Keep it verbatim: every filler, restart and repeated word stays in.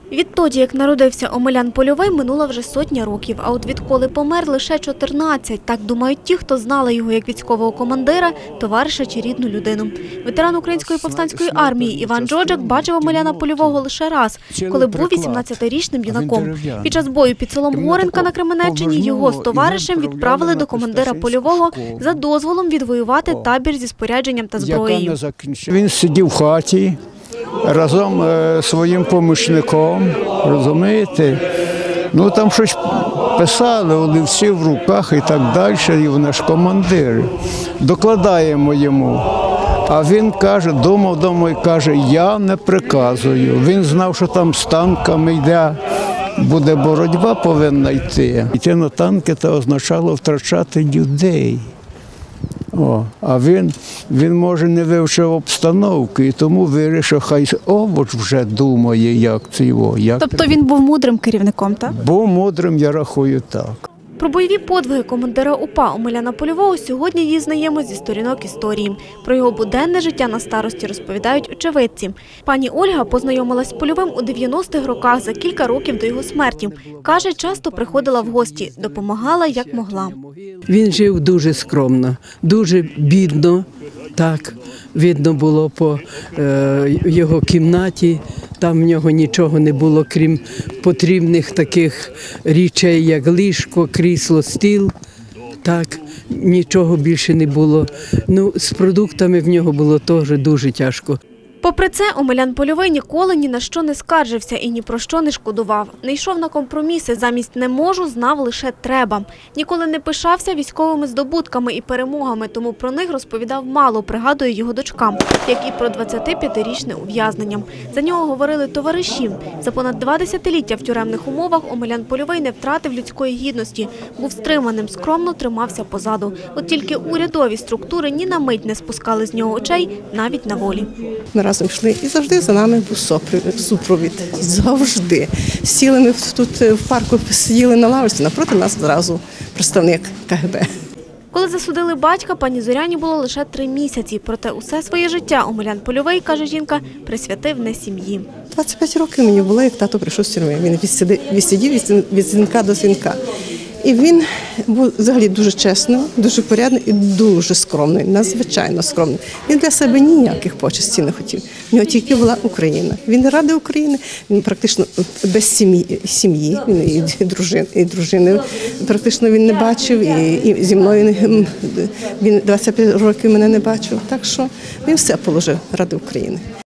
Відтоді, як народився Омелян Польовий, минула вже сотня років. А от відколи помер – лише чотирнадцять. Так думають ті, хто знали його як військового командира, товариша чи рідну людину. Ветеран Української повстанської армії Іван Джоджак бачив Омеляна Польового лише раз, коли був вісімнадцятирічним юнаком. Під час бою під селом Горенка на Кременеччині його з товаришем відправили до командира Польового за дозволом відвоювати табір зі спорядженням та зброєю. Він сидів в хаті разом зі своїм помічником, розумієте? Ну там щось писали, олівці в руках і так далі, і наш командир. Докладаємо йому. А він каже, думав, думав і каже, я не приказую. Він знав, що там з танками йде, буде боротьба повинна йти. Йти на танки – це означало втрачати людей. О, а він, він, може, не вивчив обстановки, і тому вирішив, хай овоч вже думає, як це його. Як тобто він був мудрим керівником, так? Був мудрим, я рахую, так. Про бойові подвиги командира УПА Омеляна Польового сьогодні дізнаємось зі сторінок історії. Про його буденне життя на старості розповідають очевидці. Пані Ольга познайомилась з Польовим у дев'яностих роках за кілька років до його смерті. Каже, часто приходила в гості, допомагала як могла. Він жив дуже скромно, дуже бідно, так, видно було по е, його кімнаті. Там в нього нічого не було, крім потрібних таких речей, як ліжко, крісло, стіл. Так, нічого більше не було. Ну, з продуктами в нього було теж дуже тяжко. Попри це, Омелян Польовий ніколи ні на що не скаржився і ні про що не шкодував. Не йшов на компроміси, замість «не можу» знав лише «треба». Ніколи не пишався військовими здобутками і перемогами, тому про них розповідав мало, пригадує його дочкам, як і про двадцятип'ятирічне ув'язнення. За нього говорили товариші. За понад два десятиліття в тюремних умовах Омелян Польовий не втратив людської гідності, був стриманим, скромно тримався позаду. От тільки урядові структури ні на мить не спускали з нього очей, навіть на волі. Разом йшли, і завжди за нами був супровід. Завжди. Сіли ми тут в парку, сиділи на лавочці, напроти нас одразу представник КГБ. Коли засудили батька, пані Зоряні було лише три місяці. Проте усе своє життя Омелян Польовий, каже жінка, присвятив не сім'ї. двадцять п'ять років мені було, як тато прийшов з тюрми. Він відсидів від дзвінка до дзвінка. І він був взагалі дуже чесний, дуже порядний і дуже скромний, надзвичайно скромний. Він для себе ніяких почестей не хотів. В нього тільки була Україна. Він ради України, він практично без сім'ї, сім'ї, він і дружини, і дружини практично він не бачив, і, і зі мною він двадцять п'ять років мене не бачив. Так що він все положив ради України.